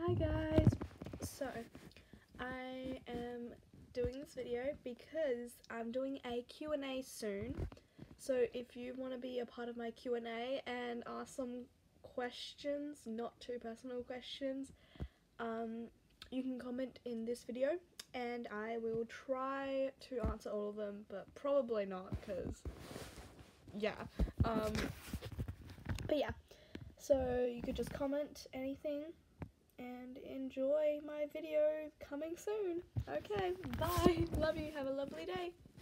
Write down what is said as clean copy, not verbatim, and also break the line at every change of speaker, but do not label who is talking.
Hi guys! So, I am doing this video because I'm doing a Q&A soon. So if you want to be a part of my Q&A and ask some questions, not too personal questions, you can comment in this video and I will try to answer all of them, but probably not because, yeah. But yeah, so you could just comment anything and enjoy my video coming soon. Okay, bye. Love you. Have a lovely day.